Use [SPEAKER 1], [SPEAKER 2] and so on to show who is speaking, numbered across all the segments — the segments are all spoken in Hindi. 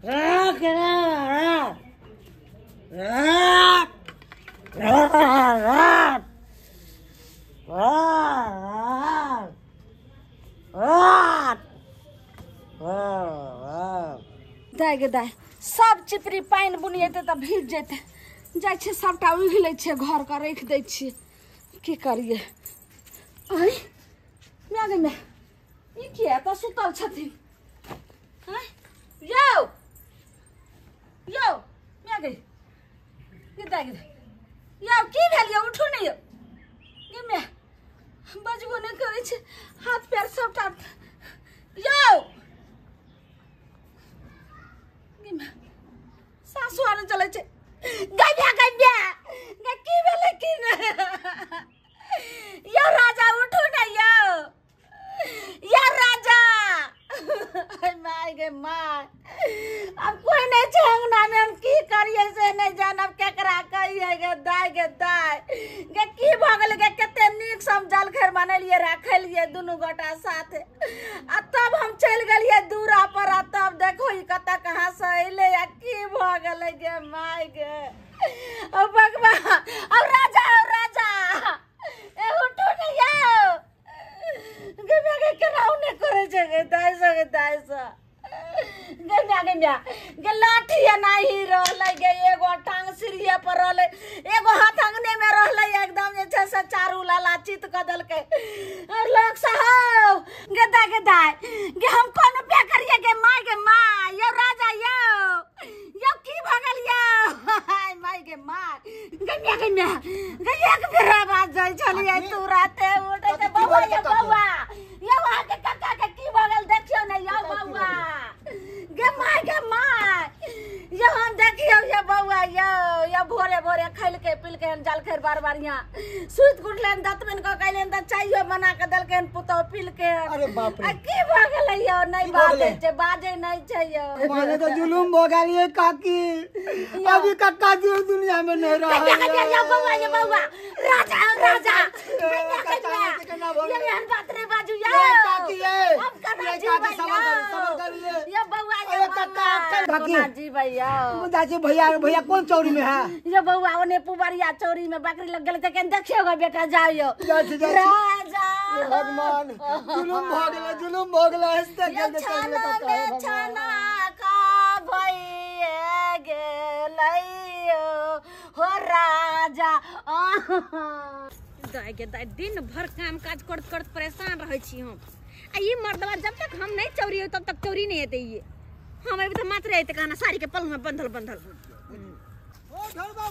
[SPEAKER 1] दाय गे दाय सब चिपरी पानी बुनिएते त भीज जेते जाय छे सबटा उघ लै छे घर का रख दै छी की करिए आई मैं गे मैं ई के त सुतल छथिन हैं यो यो मैं गे ये दाय गे यो की भेल यो उठू नहीं यो ये मैं बजबो नहीं करे छे हाथ पैर सबटा यो सासु आने चले छे गैया गैया गे की भेले की ने यो राजा उठू ना यो राजा माय गे माय अब कोई नहीं छे अंगना में हम की करिए से नहीं जानब केकरा कहिए गे दाय गे की भ गेल गे कते नीक समझल घर बनलिए राखलिए दुनु गोटा साथे आ तब हम चल गेलिए दूरा पर आ तब देखो ई कता कहां से अइले या की भ गेल गे माय गे ओ भगवान अब राजा ए उठो न यो गे मैं केनाउ ने करे छे गे दाय से गे लाठी नहीं रहले गे एगो टांग सिरिया पर रहले एगो हाथ अंगने में रहले एकदम जे छे से चारू लाला चित क देलके और लोग साहब गे दाय गे हम कोन पे करिए गे माय यो राजा यो की भ गेल यो हाय माय गे गे एक बेर आवाज जाय छलिए तू राते उठे के बौआ यो वहां के काका के की भ गेल देखियो ने यो बौआ गे माय यो हम देखियो ये बौआ यो भोरे खैल के पिल के जल खैर बार यहां सुत गुटलेन दतमन को कहलेन त चाहिए बना के देलकेन पुतो पिल के
[SPEAKER 2] अरे बाप रे
[SPEAKER 1] की भ गेलै यो नहीं बाजे नहीं छै यो
[SPEAKER 2] माने तो जुलुम भ गेलिए काकी अभी कक्का जी दुनिया में नहीं रहा
[SPEAKER 1] यो बौआ राजा ये हन बात रे बाजू यो
[SPEAKER 2] काकी काकी सबर कर
[SPEAKER 1] ये बौआ ये
[SPEAKER 2] काकी
[SPEAKER 1] जी भैया
[SPEAKER 2] दादी भैया कौन चौरी में है
[SPEAKER 1] ये बउआ ओने पुबरिया चौरी में बकरी लग गेल त केन देखियोगा बेटा जाइयो राजा
[SPEAKER 2] भगवान जुलुम भ गेल हंसते जल्दी
[SPEAKER 1] छाना का भइए गेलैयो हो राजा दाय दिन भर काम काज करत परेशान रहै छी हम आ ई मर्दवा जब तक हम नहीं चौरी हो तब तक चौरी नहीं हेते ये हम अभी तो मात्र आते कहना साड़ी के पल में बंधल
[SPEAKER 2] ओ ढोलबा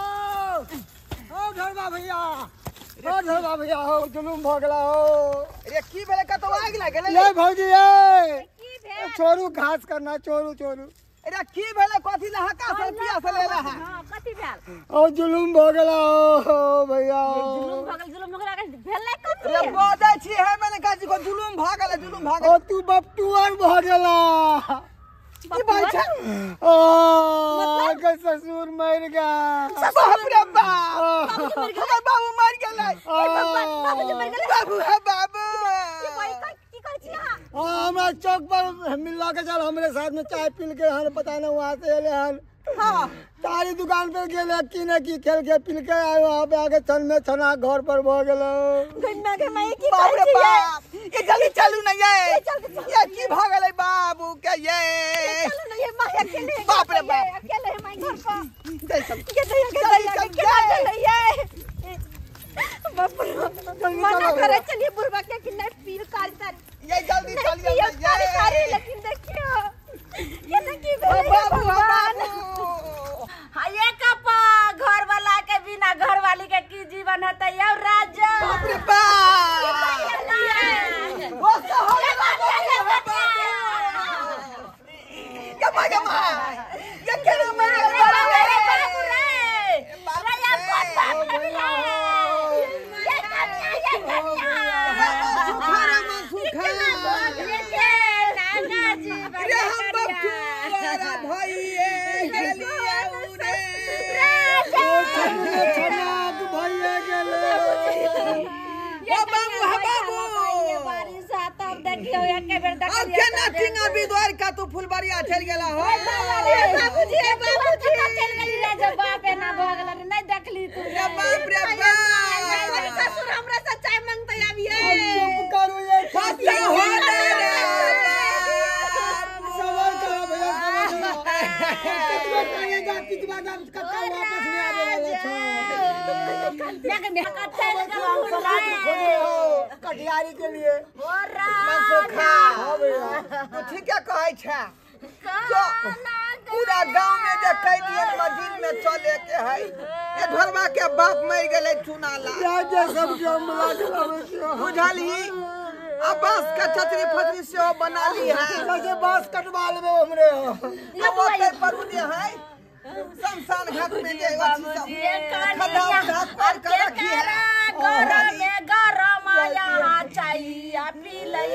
[SPEAKER 2] भैया हो जुलुम भ गेला हो
[SPEAKER 3] अरे की भेले कतो आ गेला गेले
[SPEAKER 2] ले भौजी ए
[SPEAKER 1] की भेल
[SPEAKER 2] छोरू घास करना छोरू
[SPEAKER 3] अरे की भेले कथि ला हका से पिया से लेला है
[SPEAKER 1] हां कथि भेल
[SPEAKER 2] ओ जुलुम भ गेला हो भैया
[SPEAKER 1] जुलुम भगल के भेलै कथि
[SPEAKER 3] अरे बोदै छी है मैंने काजी को जुलुम भ गेला
[SPEAKER 2] ओ तू बपटुआर भ गेला
[SPEAKER 3] की भाई छै
[SPEAKER 2] ओ के ससुर मर गया
[SPEAKER 3] बाप रे बाबू मर गेलै बाबू है बाबू
[SPEAKER 1] की कर छी हां
[SPEAKER 2] हमरा चौक पर मिला के चल हमरे साथ में चाय पी के हन पता न वहां से एले हन
[SPEAKER 3] हां
[SPEAKER 2] तारी दुकान पे गेले की खेल के पी के आए वहां पे आके छन में छना घर पर भ गेलो
[SPEAKER 1] गन्ना के माई की
[SPEAKER 3] बाप रे बाप ये जल्दी चलू न ये की भ गेलै बाबू के ये
[SPEAKER 1] चलो ना ये माई अकेले
[SPEAKER 3] बाप रे बाप
[SPEAKER 1] अकेले है माई घर पर
[SPEAKER 3] दे सब
[SPEAKER 1] के ये बाप रे मना करे चलिए बुढ़वा के किन्ना पीर कारी
[SPEAKER 3] ये जल्दी चलिए
[SPEAKER 1] ये कारी लेकिन देखियो ये देखिए बाबू हां ये कपा घर वाला के बिना घर वाली के की जीवन है यो राजा
[SPEAKER 3] बाप रे बाप वो तो हो गया ये केना मर गया
[SPEAKER 1] बाबू रे राजा बाप रे ये कन्या
[SPEAKER 3] सुखा ये के नाना जी अरे हम बच्चा भइए गेलिए उरे
[SPEAKER 2] छनाक भइए गेले
[SPEAKER 3] ओ बाबू
[SPEAKER 1] बारिश आता देखियो एक बेर
[SPEAKER 3] अब केना टिंगा बिद्वार का तू फुलबरिया चल गेला हो
[SPEAKER 1] के बापे ना भगल रे नहीं देखली तू
[SPEAKER 3] रे बाप रे बाप
[SPEAKER 1] ससुर हमरा से चाय मांगते आबिए
[SPEAKER 2] चुप करो ये
[SPEAKER 3] फसिया हो रे
[SPEAKER 2] सवाल करो भैया कितना काहे जा कितना जा कक्का वापस नहीं आवे वाला छो
[SPEAKER 1] मैं के मेरा कच्चा लगा
[SPEAKER 2] खोजे हो कटियारी के लिए
[SPEAKER 1] ओ रा
[SPEAKER 3] मनसुखा
[SPEAKER 2] हां भैया
[SPEAKER 3] तू ठीक है कहै छै पूरा गांव में जे कह दिए मस्जिद में चले के है ये घरवा के बाप मर गेले चुना ला
[SPEAKER 2] क्या जे सब जो मिला के लावे
[SPEAKER 3] बुझली अब बस का छतरी फतरी से हो बना ली है
[SPEAKER 2] कैसे बांस कटवा लेबे हमरे हो
[SPEAKER 3] अब ओते पर जे है शमशान घाट में जे अथी सब खड्डा उठा कर रखी है
[SPEAKER 1] गरम में गरम यहाँ चाहिए पी लई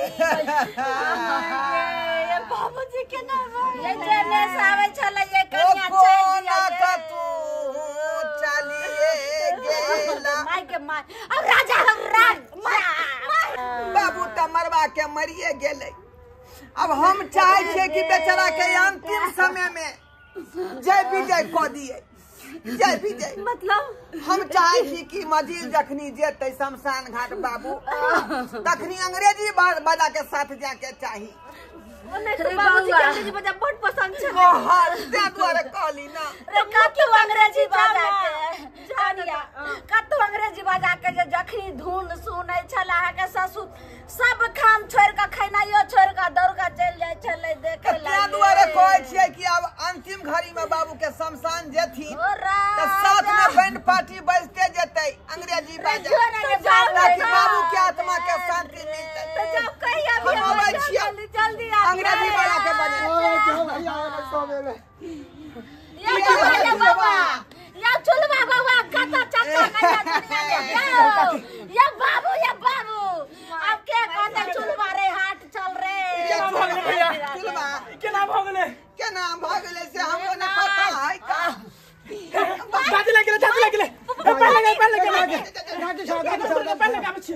[SPEAKER 1] ये बाबूजी के नाम ये जेने सावे चले ये कन्या चाहिए
[SPEAKER 3] का तू चलिए गेला
[SPEAKER 1] माय के माय अब राजा हम राज
[SPEAKER 3] बाबू त मरवा के मरिए गेले अब हम चाहे छे कि बेचारा के अंतिम समय में जय विजय क दिए जय विजय
[SPEAKER 1] मतलब
[SPEAKER 3] हम चाहे छी कि मझिल जखनी जेते शमशान घाट बाबू तखनी अंग्रेजी बाजा के साथ जाके चाही
[SPEAKER 1] बाबूजी के अंग्रेजी बजा बहुत पसंद छे
[SPEAKER 3] बहुत ते दुआरे कहली ना
[SPEAKER 1] रे कतौ अंग्रेजी बजा के जानिया कतौ अंग्रेजी बजा के जे जखनी धुन सुनै छला के ससुर सब काम छोड़ के खैनाइयो छोड़ के दौड़ के चल जाय छले देखे ला
[SPEAKER 3] ते दुआरे कहै छियै कि अब अंतिम घड़ी में बाबू के शमशान जेथिन तो साथ में बैंड पार्टी बजते जेते अंग्रेजी बाजा ताकि बाबू के आत्मा के शांति मिलते
[SPEAKER 1] तो जब कहिया भी
[SPEAKER 3] हम आबै छियै
[SPEAKER 1] जल्दी
[SPEAKER 3] अंग्रेजी बाजा के बजे
[SPEAKER 2] जाओ भैया सो गेले
[SPEAKER 1] या बाबा या चुलवा बाबा कता चक्का कन्या या बाबू अब के कहते चुलवा रे हाथ चल रे
[SPEAKER 3] चुलवा
[SPEAKER 2] केना भ गेले
[SPEAKER 3] केना भ गेले से हमको न पता है का
[SPEAKER 2] दादी लगे पहले दादी साहब पहले काम छी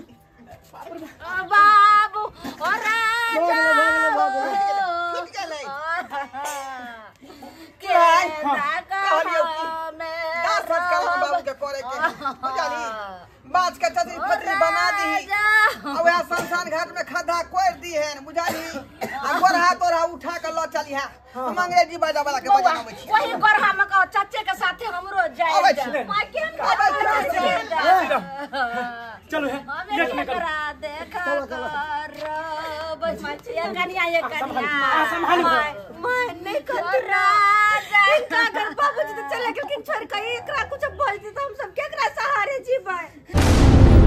[SPEAKER 1] बाबू और
[SPEAKER 3] छूट गेले
[SPEAKER 1] के
[SPEAKER 3] दास काम बाबू के करे के बुझली बाज के छतरी फतरी बना दी और वह शमशान घाट में खड्डा कोड़ दी है बुझली आ गोरहा तोरहा उठा के ल चली है हम अंग्रेजी बाजा वाला के बजाबै छी
[SPEAKER 1] वही गोरहा में कहो चाचे के साथे हमरो जाए मां के
[SPEAKER 2] चलो है
[SPEAKER 1] ये करा देखा कर बस मछिया कन्या ये कन्या मैं नहीं खतरा जाए का कर बाबूजी तो चले लेकिन छोड़ के एकरा कुछ बोल दी तो हम सब केकरा सहारे जीबै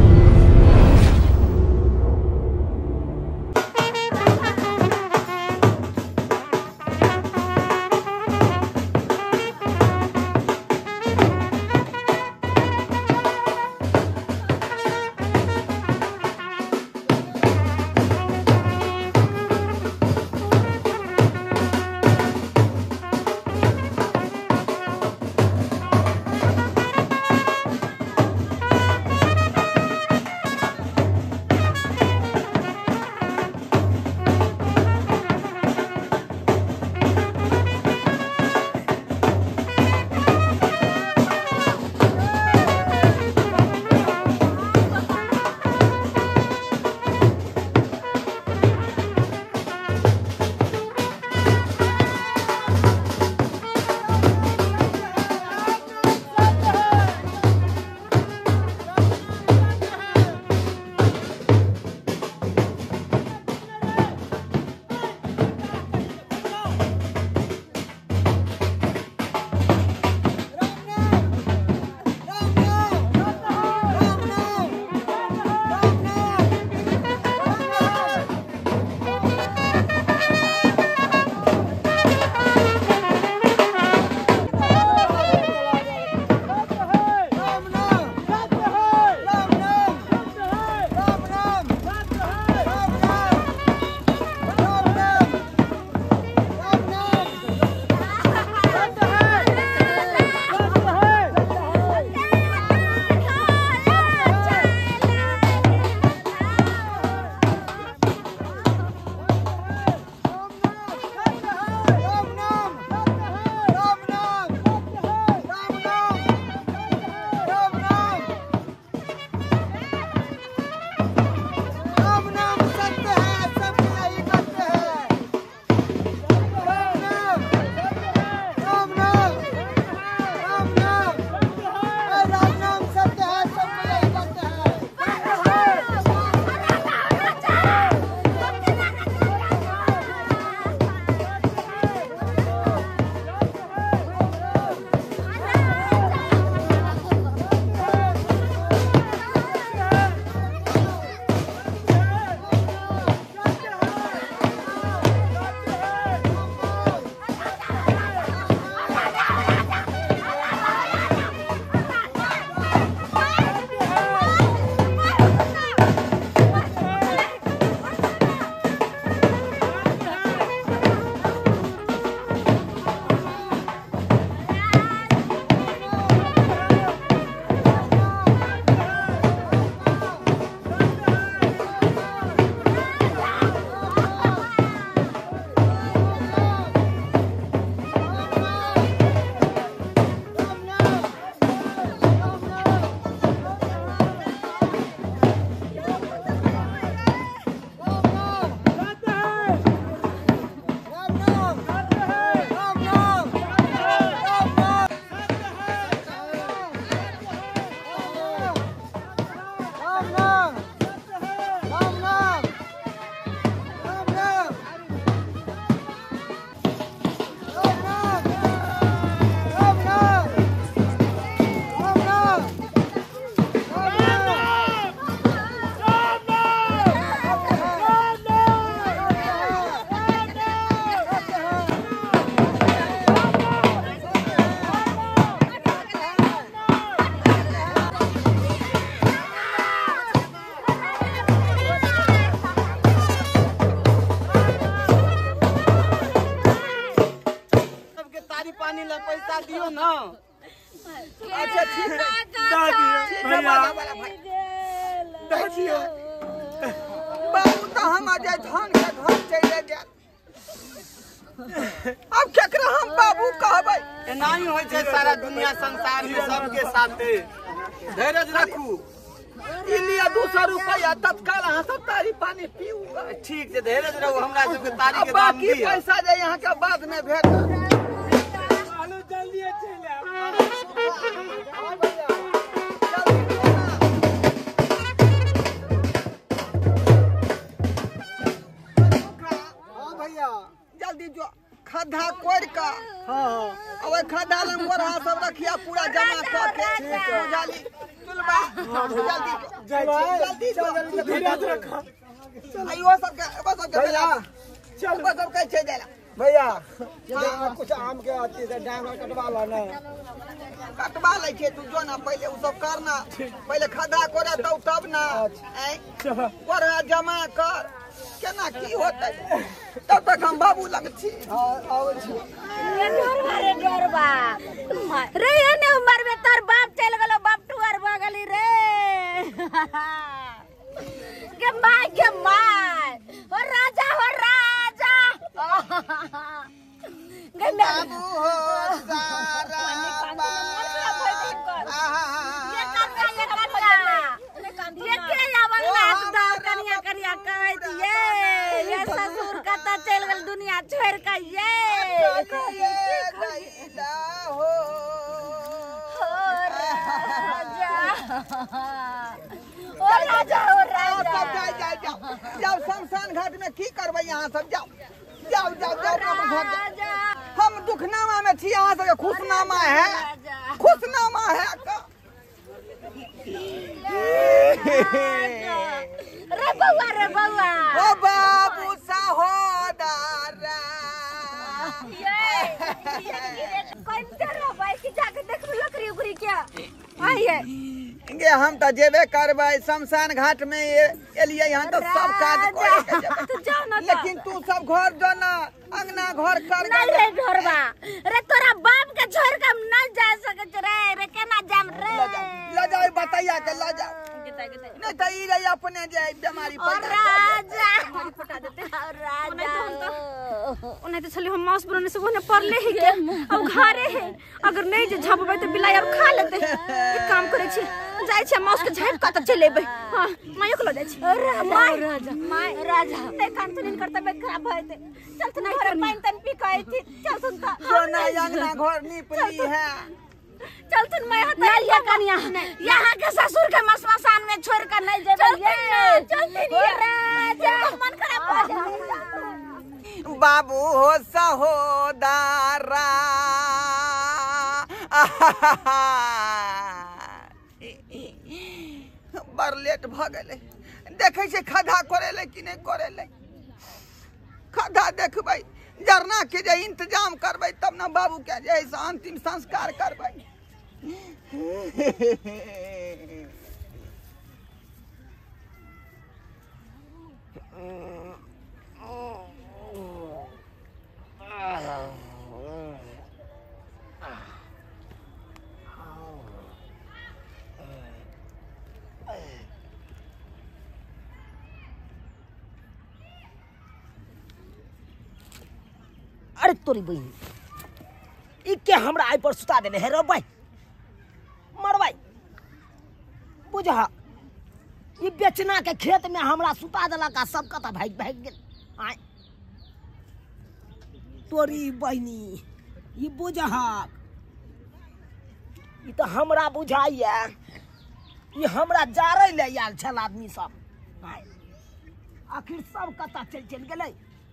[SPEAKER 3] पानी ला पैसा दियो ना। अच्छा ठीक है
[SPEAKER 2] भैया
[SPEAKER 3] देखियो बाबू तो हम आ जाए धान के घर चले गए। अब केकरा हम बाबू कहबै?
[SPEAKER 4] एनाही होइ छै सारा दुनिया संसार में सबके साथे।
[SPEAKER 3] धैर्य रखू। ई लिया 200 रुपया तत्काल अहाँ सब तारी पानी पीऊ।
[SPEAKER 4] ठीक छै धैर्य रहू, हमरा सबके तारी के दाम
[SPEAKER 3] बाकी
[SPEAKER 4] दियो।
[SPEAKER 3] पैसा जे यहाँ के बाद में भेट।
[SPEAKER 2] जल्दी चले
[SPEAKER 3] जल्दी जो खड्डा कोड़ का।
[SPEAKER 2] हाँ
[SPEAKER 3] अब खड्डा में बोरा सब रखिया पूरा जमा करके बुझाली चुलबा जल्दी जल्दी
[SPEAKER 2] धीरज रखा
[SPEAKER 3] आइयो सब के
[SPEAKER 2] भैया
[SPEAKER 3] चल बस सब कह देला
[SPEAKER 2] भैया कुछ आम के आती है डांगा कटवा ला ना।
[SPEAKER 3] कटवा ले छे तू जो ना पहले उ सब करना। पहले खड्डा कोड़ा तब ना बोरा जमा कर केना की होतै तब तक हम बाबू लग छी।
[SPEAKER 2] आवे छी
[SPEAKER 1] रे डरबा रे एने उमर में तोर बाप चल गेलो बाप टुअर बगली रे के माय हो राजा
[SPEAKER 3] बाबू हो सारा
[SPEAKER 1] ये के आवल नाच दा कनिया कनिया कह दिए ये ससुर का त चल गेल दुनिया छोड़ के ये
[SPEAKER 3] गईला हो
[SPEAKER 1] राजा
[SPEAKER 3] जाओ शमशान घाट में की करबै यहाँ सब जाओ हम दुखनामा में छी यहाँ सब खुशनामा है खुशनामा है
[SPEAKER 1] रे बउआ
[SPEAKER 3] ओ बाबू सहोदरा
[SPEAKER 1] जाके देख लकड़ी उकड़ी क्या आइए
[SPEAKER 3] गे हम तो जेबे करबै शमशान घाट में एलिए यहाँ तो सब काज करे के जेबै। लेकिन तू सब घर जो ना अंगना घर कर
[SPEAKER 1] नहीं रे घरबा रे तोरा बाप के छोड़ के नहीं जा सके रे केना जाम रे
[SPEAKER 3] ले जाओ बताइया के ले जाओ नहीं तो ई रे अपने जाए बीमारी पैदा
[SPEAKER 1] राजा फटा देते राजा
[SPEAKER 5] उन्हें तो चलिए हम मांस बनाने से होने पर ले ही के अब घरे है अगर नहीं जे झपबै तो बिलाई और खा लेते एक काम करे छी जाय छै मांस के झप का त चलेबै हां माय को ले जाय छी
[SPEAKER 1] माय राजा ए काम तो नहीं करता बे खराब होते चल तू घर पाइन तन पी कहे थी चल सुन ता
[SPEAKER 3] जो ना अंगना घर निपली है
[SPEAKER 1] चल तुम मैं हता लिया कनिया यहां के ससुर के मसमसान में छोड़ कर नहीं जेबे ये चल राजा मन खराब हो जा
[SPEAKER 3] बाबू हो सहोदरा बड़ लेट भ गेलै देखे छै खड्डा करे कि नहीं करे खड्डा देखबै जरना के जे इंतजाम करबै तब ना बाबू के जे अंतिम संस्कार करबै।
[SPEAKER 6] अरे तोरी बहन इके हमरा आई पर सुता देने है रे भाई मरवाई बुझा ई बेचना के खेत में हमरा सुता देला का सब कता भाग गेल आय तोरी बहनी ई बुझा ई तो हमरा बुझाइया ई हमरा जारै ले आयल छल आदमी सब आय आखिर सब कता चल गेलै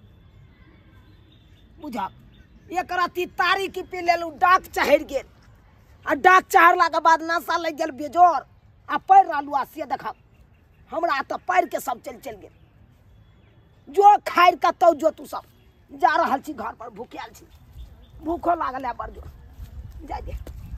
[SPEAKER 6] बुझा एक राती तारीख पे लेलू डाक चढ़ गेल आ डाक चढ़ला के बाद नशा लग गेल बेजोर आ पैर रहलू आ से देखा हमरा तो पैर के सब चल गेल जो खाइर के तो जो तू सब जा रहल छी घर पर भूखल छी भूखो लागल है बड़ जोर जा दे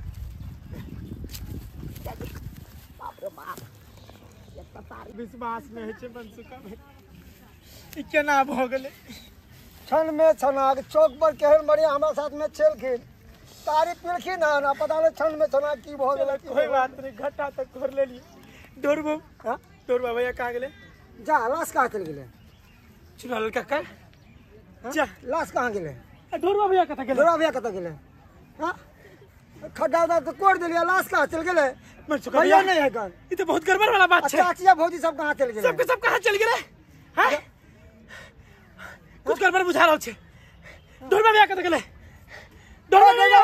[SPEAKER 6] बाप रे बाप एत तारीख
[SPEAKER 2] विश्वास नहीं है बंसुका भाई ई केना भ गेलै क्षण में छनाक चौक पर केहन बढ़िया हमरा साथ में चल खेल तारी पिलखी ना पता नहीं क्षण में छना की बहुत गलत
[SPEAKER 7] कोई बात नहीं घटा तक कर ले ली डोरबो
[SPEAKER 2] हां
[SPEAKER 7] डोरबा भैया कहां गेले
[SPEAKER 2] जा लाश कहां चल गेले
[SPEAKER 7] चुराल काका जा
[SPEAKER 2] लाश कहां गेले
[SPEAKER 7] डोरबा भैया कथा गेले
[SPEAKER 2] डोरा भैया कत गेले हां खड्डा दा तो कोड़ दिलिया लाश कहां चल गेले
[SPEAKER 7] मैं चुका
[SPEAKER 2] भैया नहीं है कौन
[SPEAKER 7] ये तो बहुत गड़बड़ वाला बात है
[SPEAKER 2] चाचिया भौजी सब कहां चल गेले
[SPEAKER 7] सब कहां चल गेले हां कुछ गड़बड़ बुझा रहल छे डोरबा भैया कथा गेले डोरबा भैया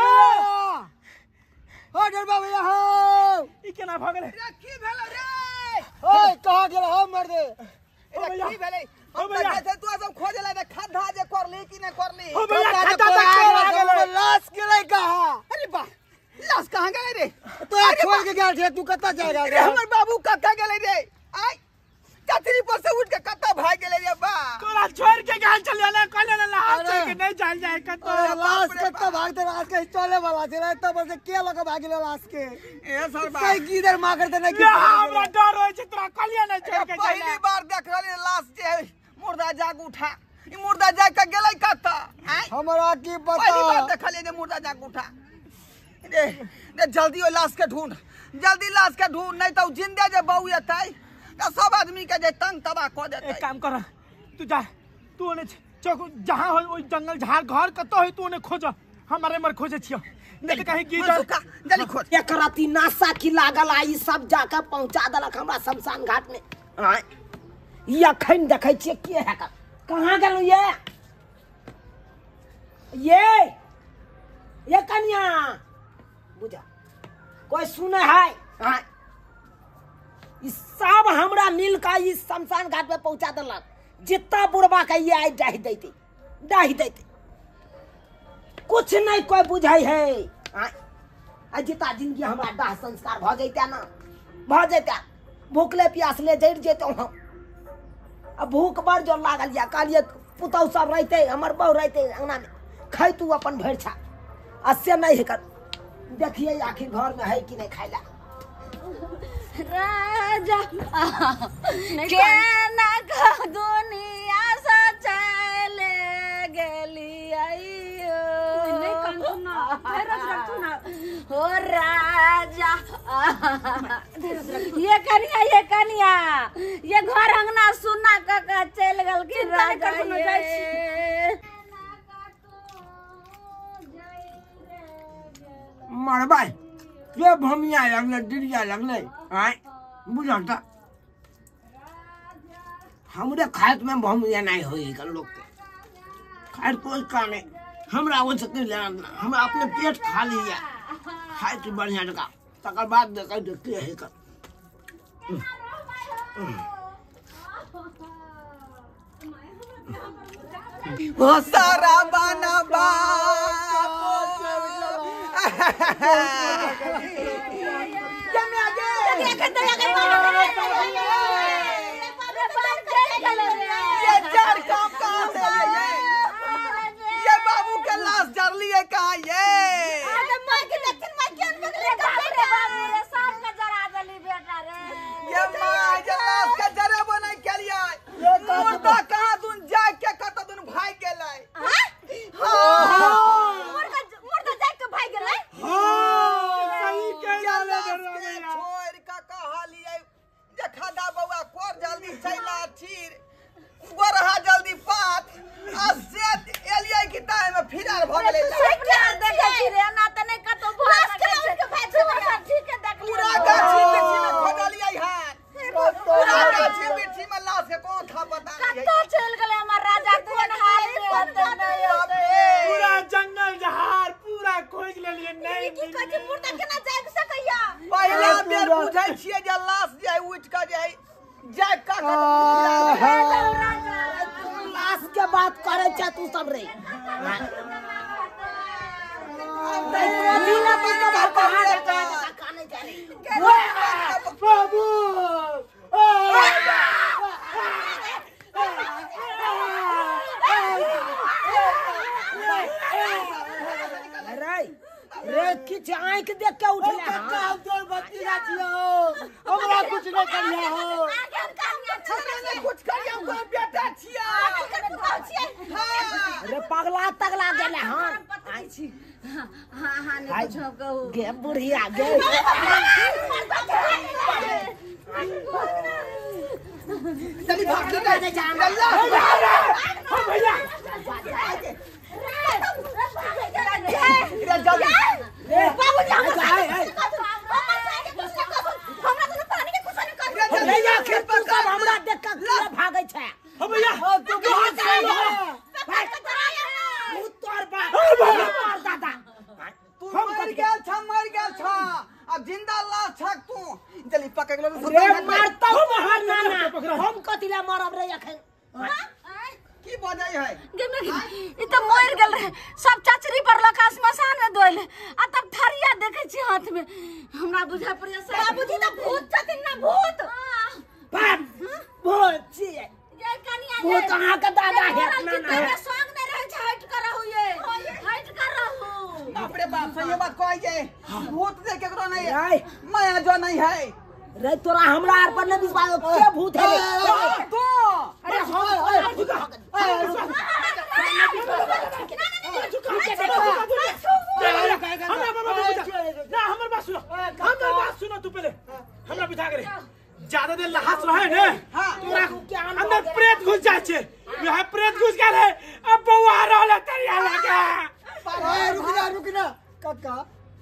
[SPEAKER 2] हो डोरबा भैया हो
[SPEAKER 7] ई केना भ गेले
[SPEAKER 3] की भेलो रे
[SPEAKER 2] ओए कहां गेल हो मर दे
[SPEAKER 3] की भेलै हम कहते तू सब खोजे ला खड्डा जे करली कि नहीं करली
[SPEAKER 7] ओ भैया खड्डा तक गेले
[SPEAKER 2] लाश गेले कहां
[SPEAKER 3] अरे बा लाश कहां गेले रे
[SPEAKER 2] तो छोड़ के गेल छे तू कता जा
[SPEAKER 3] अरे हमर बाबू कक्का गेले रे आई कतरी पर से उठ के कत्ता भाग गेले रे बा
[SPEAKER 7] तोरा छोड़ के गाल चल जाना कहले ना हाथ चल के नहीं चल जाए कतो
[SPEAKER 2] लाश कता भागते लाश के चले वाला छे त बस के लगे भागिले लाश के
[SPEAKER 3] ए सर बा
[SPEAKER 2] कई गिदर मां करते नहीं
[SPEAKER 7] या हमरा डर होय छै तोरा कहलिए नहीं छोड़ के
[SPEAKER 3] पहली
[SPEAKER 7] जाए
[SPEAKER 3] बार देख रहली लाश जे मुर्दा जाग उठा ई मुर्दा जाग के गेलै कत्ता आई
[SPEAKER 2] हमरा की
[SPEAKER 3] पहली बार
[SPEAKER 2] पता
[SPEAKER 3] देखलिए जे मुर्दा जाग उठा रे जल्दी ओ लाश के ढूंढ जल्दी लाश के ढूंढ नहीं तो जिंदे जे बहू एतै त सब आदमी के जे तंग तबाह क देतै
[SPEAKER 7] एक काम कर तू जा तू ओने चौक जहां हो ओई जंगल झाड़ घर कतो है तू ओने खोज हमारे मर खोजे छियो देख कहीं की जा
[SPEAKER 3] जल्दी खोज
[SPEAKER 6] एक राती नासा की लागल आई सब जाकर पहुंचा दलक हमरा शमशान घाट में ये अखन देखै छियै के है कहां गेलौ ये कन्या बुझा कोई सुने है हाँ इस सब हमरा मिल का इस शमशान घाट पे पहुंचा दलक जितना बुढ़वा के ये आई डाही देते कुछ नहीं कोई बुझाई है हाँ जितना जिंदगी हमारा दाह संस्कार भ जैता ना भ जैता भूखले प्यासले जड़ जेतो हम अब भूख बड़ जोर लागल या कहलिए पुतौ सब रहते हमर बहू रहते अंगना में खाई तू अपन भेड़ छा असे नहीं है कर देखिए आखिर घर में है कि नहीं खाइला
[SPEAKER 1] राजा केना का दुनिया से चले गेली आइयो
[SPEAKER 5] नहीं काम सुना धैर्य रख तू ना
[SPEAKER 1] हो राजा ये कनिया ये घर अंगना सुना का चल गल के राजा ये
[SPEAKER 2] मरबाई ये भमिया लगले डिरिया लगले आय बुझाता हमरे खात में भमिया नहीं होई कर लोग के खात कोई का नहीं हमरा वो से के लेना हम अपने पेट खा लिया खाए की बढ़िया जगह तकर बाद देख देखते है कर
[SPEAKER 3] हो सारा बना बा ये चार काम कहाँ से आए ये बाबू के लाश जर लिए कहाँ ये माँ ये लाश के जरे बने के लिए मुर्दा कहाँ तुम जाग के कत तुम भाग गेलै
[SPEAKER 7] सही के
[SPEAKER 3] ये लाश के छोड़ का कहा लिए जे खादा बउआ कोर जल्दी चला चीर गोरहा जल्दी पात आ से एलियै की टाइम में फिरार भ गेलै पूरा गाछी बिछी में खोदलियै हाथ पूरा गाछी बिछी में लाश के कौन था पता नहीं
[SPEAKER 7] पूरा जंगल जहार पूरा खोज लेलिए नहीं
[SPEAKER 3] पहला बेर बुझै छियै जे लाश जे उठ के जे जाग का
[SPEAKER 6] लाश के बात करे छ तू सब रे
[SPEAKER 2] बाबू
[SPEAKER 6] रे किछ आंख देख के उठले
[SPEAKER 2] हमरा कुछ नहीं करिया हो
[SPEAKER 3] अरे कुछ करियो को बेटा छिया हां
[SPEAKER 6] रे पगला तगला गेले हन
[SPEAKER 1] हां ने कुछ कहू
[SPEAKER 6] गे बुढ़िया गे
[SPEAKER 3] चली भाग के जा
[SPEAKER 7] हां भैया
[SPEAKER 1] बाबूजी
[SPEAKER 6] भैया खेत पर कब हमरा देख के किया भागे छै
[SPEAKER 7] हां भैया
[SPEAKER 6] तू बहुत भाई तोर बाप दादा
[SPEAKER 3] तू मर गेल छ अब जिंदा लाश छ तू चली पकड़ लो
[SPEAKER 6] रे मारता हूं नाना हम कतिला मरब रे एखन
[SPEAKER 3] की बजाई है
[SPEAKER 1] ई त मर गेल रहे सब चचरी पर लका श्मशान में दोइल आ तब थरिया देखे छी हाथ में हमरा बुझा पड़िया बाबूजी त भूत छथिन ना भूत
[SPEAKER 6] बाप भूत छिए
[SPEAKER 1] ये कनिया
[SPEAKER 6] भूत कहां का दादा है नाना
[SPEAKER 1] तेरे संग में रहे छ हट कर रहू ये हट कर रहू
[SPEAKER 3] बाप रे बाप सही बात कहै जे भूत देख केकरो नहीं
[SPEAKER 6] रे
[SPEAKER 3] माया जो नहीं है
[SPEAKER 6] रे तोरा हमरा आर पर न विश्वास के भूत है रे
[SPEAKER 3] तू
[SPEAKER 6] अरे
[SPEAKER 7] हमर बात सुनो तू पहले हमरा बिठा करे ज्यादा देर लहास रहे ने तोरा अंदर प्रेत घुस जाय छे यहां प्रेत घुस गेल है अब बौआ रहला तरिया लगा
[SPEAKER 3] रुक ना काका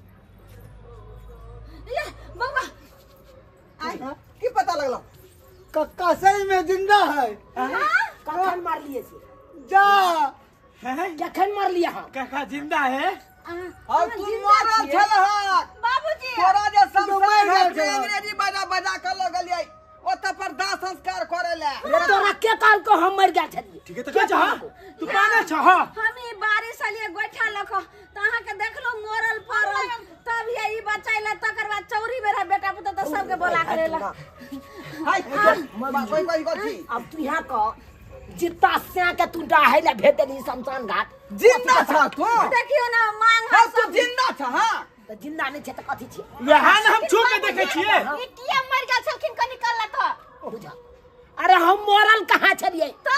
[SPEAKER 1] ये बाबा
[SPEAKER 3] की पता लगला
[SPEAKER 8] कक्का सही में जिंदा है
[SPEAKER 6] कखन मार लिए से
[SPEAKER 8] जा
[SPEAKER 7] है
[SPEAKER 6] कखन मार लिया हां
[SPEAKER 7] काका जिंदा है
[SPEAKER 3] और तू मरल छल ह
[SPEAKER 1] बाबूजी
[SPEAKER 3] तोरा जे संस्कार है जे अंग्रेजी बजा बजा के ल गेलियै ओत पर दाह संस्कार करे ले
[SPEAKER 6] रे तोरा के काल को हम मर गया छलिए
[SPEAKER 7] ठीक है तो जा तू पाना छ हां
[SPEAKER 1] हम ई बारिश आलिए गोठा लखो त अहाँ के देखलो मरल फरल तब ये ई बचाइला तकर बाद चौरी बेरा बेटा पुत त सबके बोला करेला
[SPEAKER 3] हाय कोई गलती
[SPEAKER 6] अब तू यहां को जितना से के तू डाहे ले भेटली शमशान घाट
[SPEAKER 3] जिंदा छ तू
[SPEAKER 1] देखियो ना मांग
[SPEAKER 3] हां तू जिंदा छ हां
[SPEAKER 6] तो जिंदा नहीं छे त कथि छे
[SPEAKER 7] यहां हम छू के देखे छिए
[SPEAKER 1] इटिया मर गेल छलखिन क निकलला त
[SPEAKER 6] बुझा अरे हम मरल कहां छलिए
[SPEAKER 1] त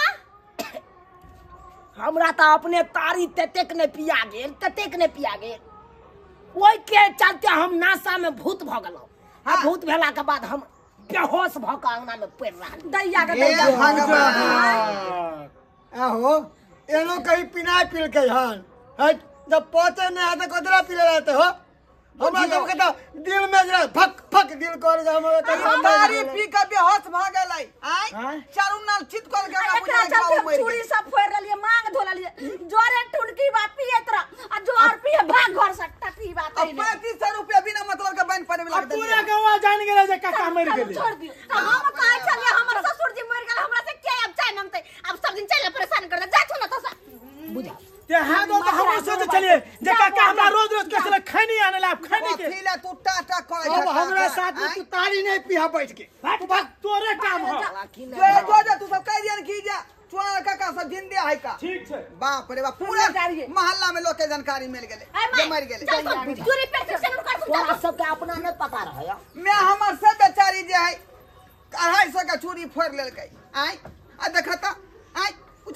[SPEAKER 6] हमरा त अपने तारी ततेक ने पिया गेल ओइ के चलते हम नासा में भूत भ गेलौ आ भूत भेला के बाद हम बेहोश भ के अंगना में पड़ रहल
[SPEAKER 1] दैया के
[SPEAKER 3] हे
[SPEAKER 1] दैया
[SPEAKER 3] भगवान
[SPEAKER 8] आहो एनो कहीं पिनाय पील के हन हट जब पहुंचे नहीं आते कोदरा पीले रहते हो हमरा सब के तो दिल में जरा फक फक दिल कर जा हमरा तो
[SPEAKER 3] तारी पी के बेहोश भ गेलै आय चारू नाल चित कर के हमरा
[SPEAKER 1] एकरा
[SPEAKER 3] बुझा
[SPEAKER 1] चलते
[SPEAKER 3] मर
[SPEAKER 1] चूड़ी
[SPEAKER 3] गेल
[SPEAKER 1] सब फोड़ रहलिए मांग धोललिए जोरे टुनकी बा पियत रह आ जोर पिए भाग घर से टटी बात
[SPEAKER 3] अब 3500 रुपया बिना मतलब के बन पड़े लग
[SPEAKER 7] पूरा गवा जान गेले जे काका मर गेले
[SPEAKER 1] छोड़ दियो हम कहे चलिए हमर ससुर जी मर गेल हमरा से के अब चाय मांगते अब सब दिन चले परेशान कर जा छो ना तो
[SPEAKER 6] बुझा
[SPEAKER 7] ते हां तो हम सोच चलिए जे काका हमरा रोज रोज कैसे खैनी आने ला खैनी के
[SPEAKER 3] खिला तू टाटा कर
[SPEAKER 8] अब हमरा साथ में तू तारी नहीं पिया बैठ के
[SPEAKER 7] तोरे काम हो
[SPEAKER 3] जो तू सब कह दिया की जा चुआ काका सब जिंदे है का
[SPEAKER 7] ठीक छे
[SPEAKER 3] बाप रे बाप पूरा मोहल्ला में लोग के जानकारी मिल गेले जे मर गेले
[SPEAKER 1] चूड़ी पे से कर
[SPEAKER 6] तोरा सब के अपना नहीं पता रहे
[SPEAKER 3] मैं हमर से बेचारी जे है 250 का चूड़ी फोड़ लेलकै आय आ देखता आय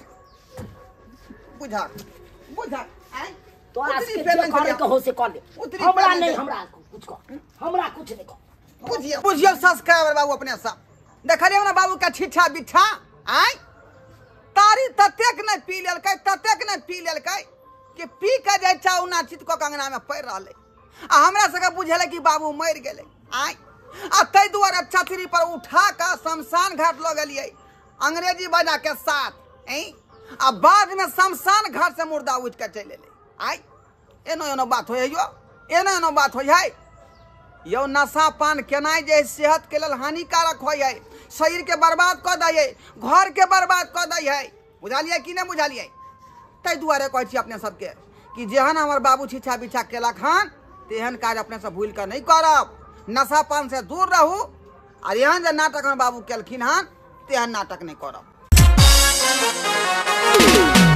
[SPEAKER 3] बुझा आय
[SPEAKER 6] तोरा
[SPEAKER 3] उतरी
[SPEAKER 6] से
[SPEAKER 3] पेमेंट
[SPEAKER 6] करे के हो से कर ले
[SPEAKER 3] उतरी
[SPEAKER 6] हमरा
[SPEAKER 3] पेमेंट
[SPEAKER 6] नहीं
[SPEAKER 3] दे।
[SPEAKER 6] हमरा कुछ नहीं कर
[SPEAKER 3] बुझियो सब्सक्राइबर बाबू अपने सब देखलियो ना बाबू का छिछा बिछा आय तारी ततेक नहीं पी लेलकै कि पी के जाय चाउना चित को कंगना में पड़ रहले आ हमरा सके बुझेले कि बाबू मर गेले आय आ तै दुआरे छतरी पर उठा के शमशान घाट ल गेलिए अंग्रेजी बजा के साथ आ बाद में शमशान घाट से मुर्दा उठ के चल एले आय एनो बात होय यो एनो बात होय है यो नशा पान केनाइ जे सेहत के लेल हानिकारक होय है शरीर के बर्बाद क दै है घर के बर्बाद क दै है बुझलिए कि नहीं बुझलिए तै दुआरे कहै छी अपने सबके कि जेहन हमर बाबू छिछा बिछा केलक हन तेहन काज अपने सब भूल कर नहीं करब नशा पान से दूर रहू और एहन जे नाटक हमर बाबू केलखिन हन तेहन नाटक नहीं करब।